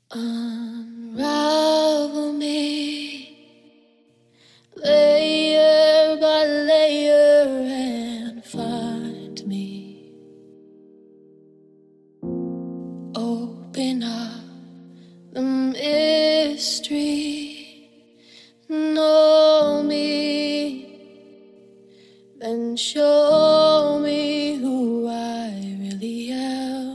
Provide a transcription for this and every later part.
Unravel me, layer by layer, and find me. Open up the mystery, know me, then show me who I really am.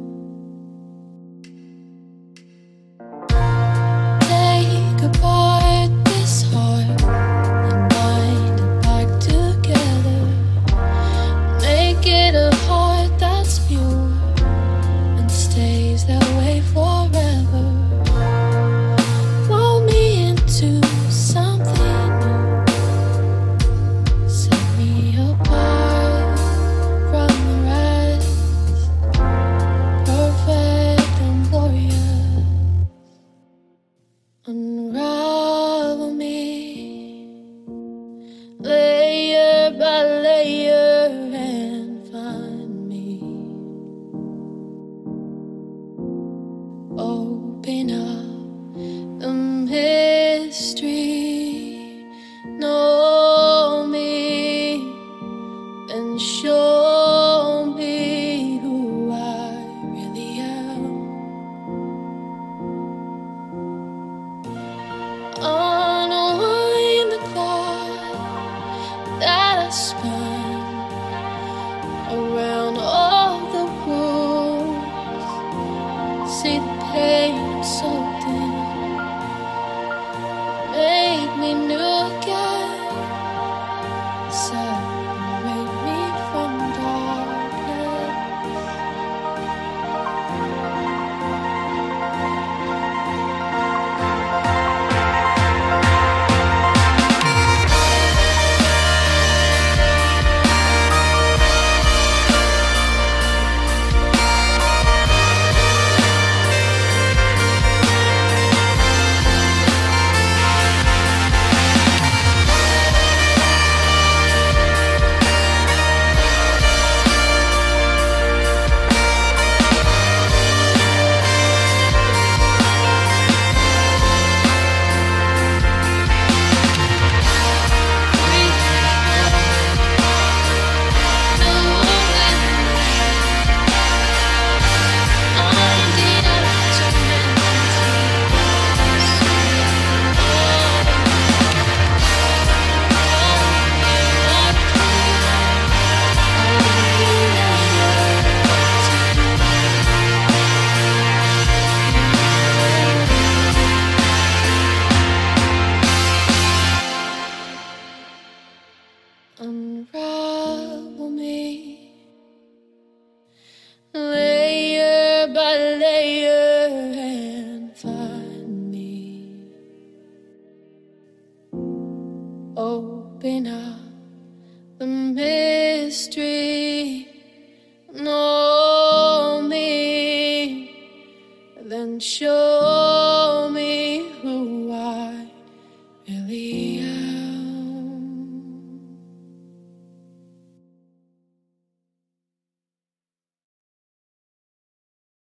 Take apart this heart and bind it back together. Make it a heart that's pure and stays that way forever. Mold me into something new. Set me apart from the rest, perfect and glorious. Unravel me, layer by layer, and find me. Open up the mystery, know me, and show me who I really am. Unwind the clock that I spun around all the rules. See the pain soaked in, make me new again. Separate me from darkness. Unravel me, layer by layer, and find me. Open up the mystery.